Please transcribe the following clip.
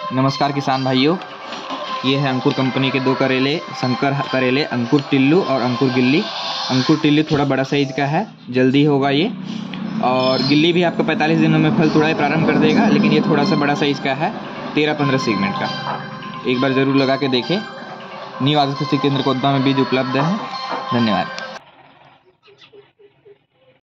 नमस्कार किसान भाइयों, ये है अंकुर कंपनी के 2 करेले, शंकर करेले, अंकुर टिल्लू और अंकुर गिल्ली। अंकुर टिल्लू थोड़ा बड़ा साइज का है, जल्दी होगा ये, और गिल्ली भी आपको 45 दिनों में फल तुड़ाई प्रारंभ कर देगा, लेकिन ये थोड़ा सा बड़ा साइज का है, 13-15 सेगमेंट का। एक बार ज़रूर लगा के देखें। न्यू आदर्श कृषि केंद्र कोदमा में बीज उपलब्ध है। धन्यवाद।